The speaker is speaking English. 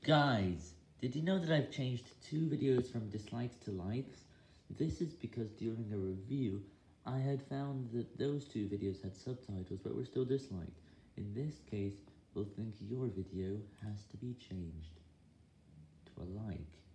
Guys, did you know that I've changed two videos from dislikes to likes? This is because during a review, I had found that those two videos had subtitles but were still disliked. In this case, we'll think your video has to be changed to a like.